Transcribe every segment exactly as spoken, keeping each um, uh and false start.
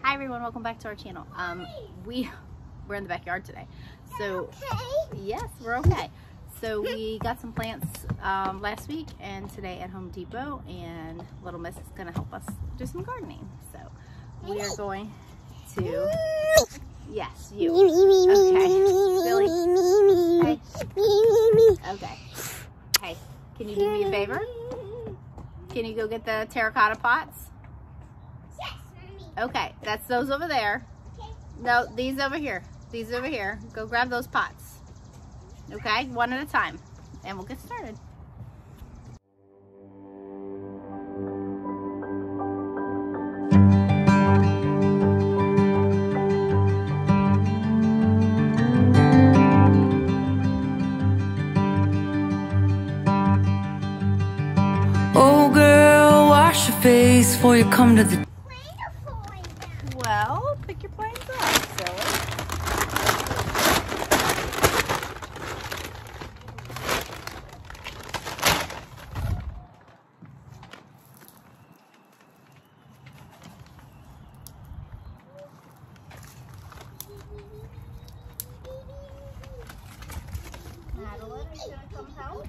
Hi everyone, welcome back to our channel. Um, we we're in the backyard today, so okay. yes, we're okay. So we got some plants um, last week and today at Home Depot, and Little Miss is gonna help us do some gardening. So we are going to. Yes, you. Okay, Billy. Hey. Okay. Hey, can you do me a favor? Can you go get the terracotta pots? Yes, Mommy. Okay, that's those over there. Okay. No, these over here. These over here. Go grab those pots. Okay, one at a time, and we'll get started. Oh girl, wash your face before you come to the Well, pick your planes up, silly. Madeline, are you gonna come help?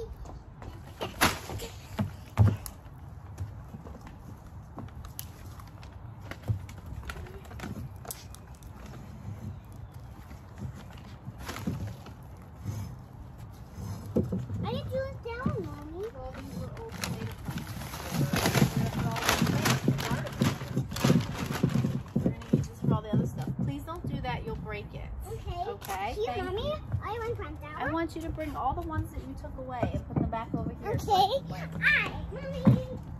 I didn't do it down, Mommy. We're gonna use this for all the other stuff. Please don't do that, you'll break it. Okay. Okay, Here, thank Mommy. you. I want one down. I want you to bring all the ones that you took away and put them back over here. Okay. so I can plant. Alright, Mommy.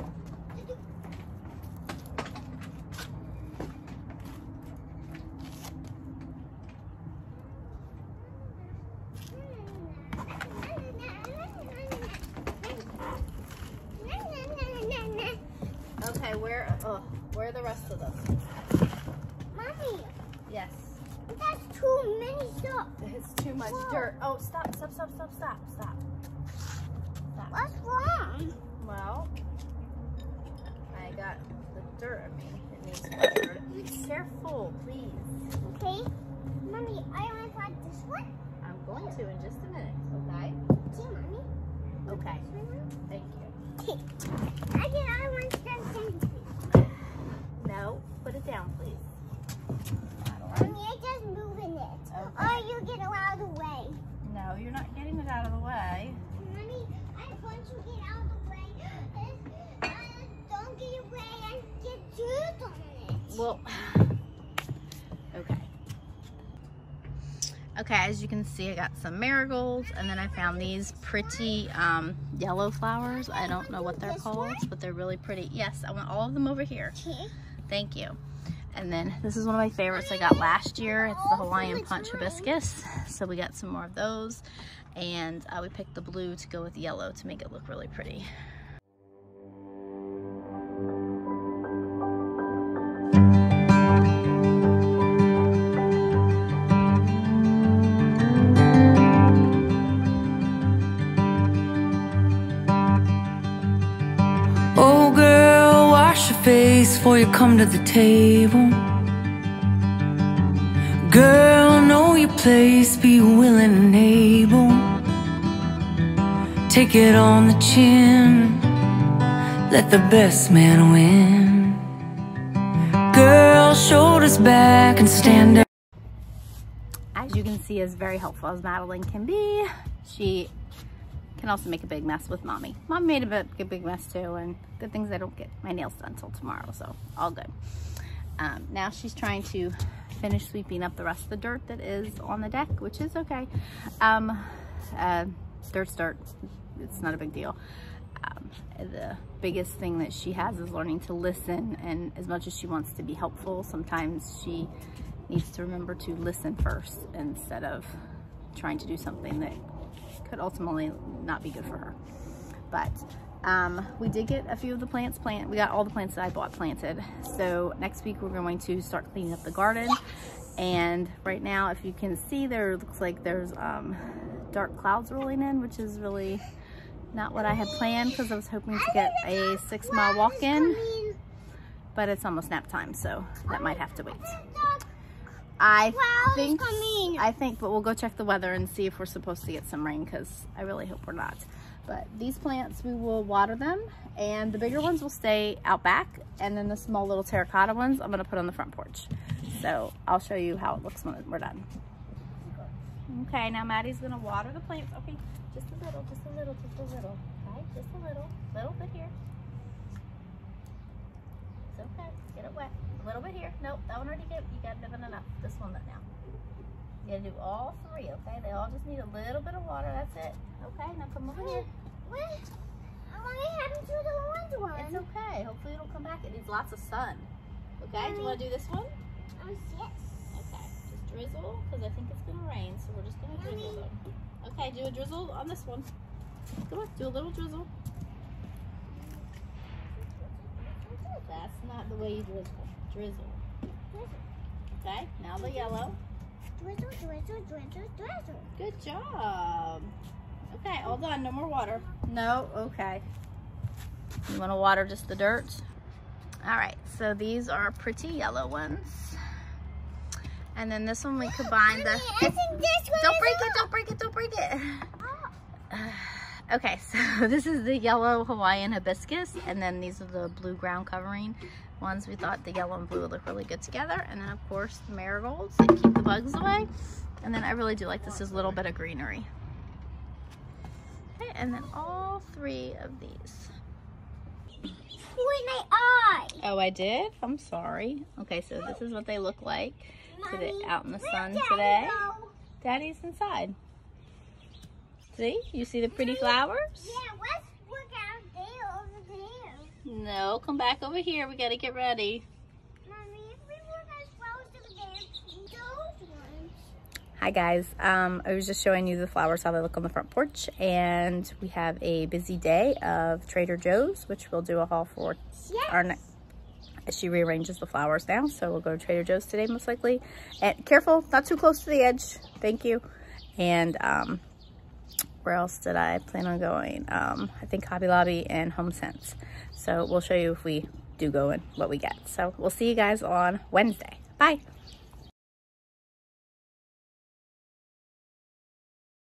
Okay, where, oh, where are the rest of them? Mommy, Yes. that's too many stuff. It's too much Whoa. dirt. Oh, stop, stop, stop, stop, stop, stop. Stop. What's wrong? Well, I got the dirt. I mean, it needs more dirt. Be careful, please. Okay. Mommy, I want to find this one. I'm going to in just a minute, okay? Okay, Mommy. Okay, thank you. Okay. I get I want to stand please. No, put it down, please. Mommy, I just moving it. Okay. Or you get out of the way. No, you're not getting it out of the way. Mommy, I want you to get out of the way. Uh, don't get away and get dirt on it. Well, okay. Okay, as you can see, I got some marigolds, and then I found these pretty um, yellow flowers. I don't know what they're This called, one? but they're really pretty. Yes, I want all of them over here. Okay. Thank you. And then this is one of my favorites I got last year. It's the Hawaiian Punch Hibiscus. So we got some more of those. And uh, we picked the blue to go with yellow to make it look really pretty. Oh girl, wash your face before you come to the table. Girl, know your place, be willing and able. Take it on the chin, let the best man win. Girl, shoulders back and stand up. As you can see, is very helpful as Madeline can be. She can also make a big mess with Mommy. Mom made a bit, a big mess too, and good things I don't get my nails done until tomorrow, so all good. Um, now she's trying to finish sweeping up the rest of the dirt that is on the deck, which is okay. Um, uh, dirt's dirt. It's not a big deal. Um, the biggest thing that she has is learning to listen, and as much as she wants to be helpful, sometimes she needs to remember to listen first instead of trying to do something that could ultimately not be good for her. But um, we did get a few of the plants planted. We got all the plants that I bought planted. So next week we're going to start cleaning up the garden. And right now, if you can see, there looks like there's um, dark clouds rolling in, which is really not what I had planned, because I was hoping to get a six mile walk in. but it's almost nap time, so that might have to wait. I think, I think, but we'll go check the weather and see if we're supposed to get some rain, because I really hope we're not. But these plants, we will water them, and the bigger ones will stay out back, and then the small little terracotta ones I'm gonna put on the front porch. So I'll show you how it looks when we're done. Okay, now Maddie's gonna water the plants. Okay, just a little, just a little, just a little. Okay, just a little, little bit here. It's okay, get it wet. A little bit here. Nope, that one already get, you got more than enough. This one now. You gotta do all three, okay? They all just need a little bit of water, that's it. Okay, now come over here. What? What happened to the orange one? It's okay, hopefully it'll come back. It needs lots of sun. Okay, do you wanna do this one? Um, yes. Okay, just drizzle, because I think it's gonna rain, so we're just gonna drizzle them. Okay, do a drizzle on this one. Come on, do a little drizzle. That's not the way you drizzle. Drizzle. Okay, now the yellow. Drizzle, drizzle, drizzle, drizzle. Good job. Okay, all done. No more water. No, okay. You want to water just the dirt? All right, so these are pretty yellow ones. And then this one we combine the... I think this one Don't is break it, don't break it, don't break it. Okay, so this is the yellow Hawaiian hibiscus, and then these are the blue ground covering ones. We thought the yellow and blue would look really good together. And then of course the marigolds that keep the bugs away. And then I really do like this, is a little bit of greenery. Okay, and then all three of these. with my eye. Oh, I did? I'm sorry. Okay, so this is what they look like today, out in the sun today. Daddy's inside. See? You see the pretty flowers? Yeah, let's look out there, over there. No, come back over here. We gotta get ready. Mommy, if we look at flowers over there, those ones. Hi guys, um, I was just showing you the flowers, how they look on the front porch, and we have a busy day of Trader Joe's, which we'll do a haul for Yes. our next. She rearranges the flowers now, so we'll go to Trader Joe's today most likely. And careful, not too close to the edge. Thank you. And um, where else did I plan on going? Um, I think Hobby Lobby and Home Sense. So we'll show you if we do go and what we get. So we'll see you guys on Wednesday. Bye.